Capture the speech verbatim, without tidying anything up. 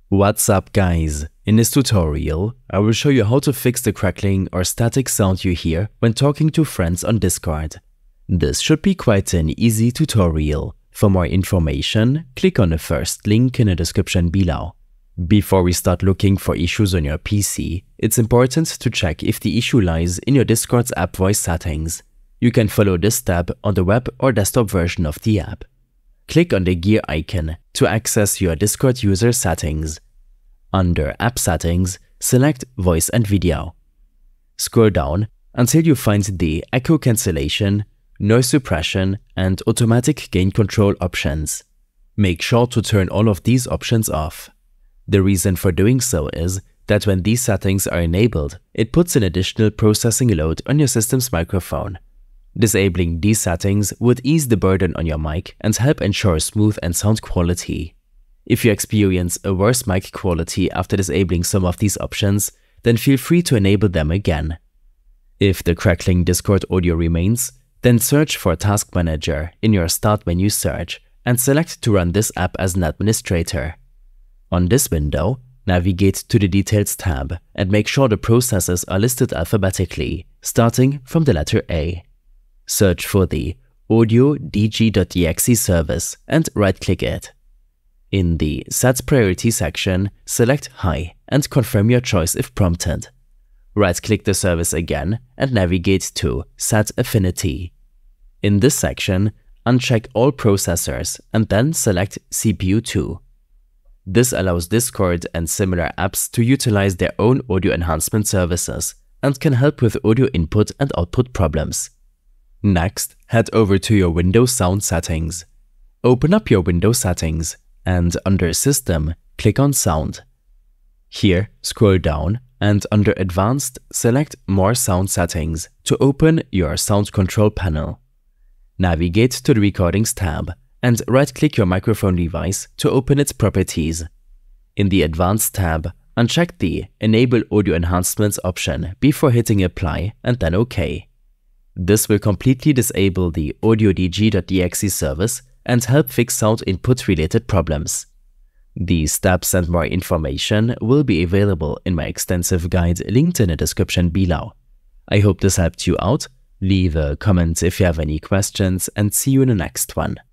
What's up guys? In this tutorial, I will show you how to fix the crackling or static sound you hear when talking to friends on Discord. This should be quite an easy tutorial. For more information, click on the first link in the description below. Before we start looking for issues on your P C, it's important to check if the issue lies in your Discord's app voice settings. You can follow this step on the web or desktop version of the app. Click on the gear icon to access your Discord user settings. Under App Settings, select Voice and Video. Scroll down until you find the Echo Cancellation, Noise Suppression, and Automatic Gain Control options. Make sure to turn all of these options off. The reason for doing so is that when these settings are enabled, it puts an additional processing load on your system's microphone. Disabling these settings would ease the burden on your mic and help ensure smooth and sound quality. If you experience a worse mic quality after disabling some of these options, then feel free to enable them again. If the crackling Discord audio remains, then search for Task Manager in your Start menu search and select to run this app as an administrator. On this window, navigate to the Details tab and make sure the processes are listed alphabetically, starting from the letter A. Search for the audio D G dot E X E service and right-click it. In the Set Priority section, select High and confirm your choice if prompted. Right-click the service again and navigate to Set Affinity. In this section, uncheck all processors and then select C P U two. This allows Discord and similar apps to utilize their own audio enhancement services and can help with audio input and output problems. Next, head over to your Windows sound settings. Open up your Windows settings and under System, click on Sound. Here, scroll down and under Advanced, select More Sound Settings to open your sound control panel. Navigate to the Recordings tab and right-click your microphone device to open its properties. In the Advanced tab, uncheck the Enable Audio Enhancements option before hitting Apply and then OK. This will completely disable the audio D G dot E X E service and help fix sound input related problems. These steps and more information will be available in my extensive guide linked in the description below. I hope this helped you out. Leave a comment if you have any questions and see you in the next one.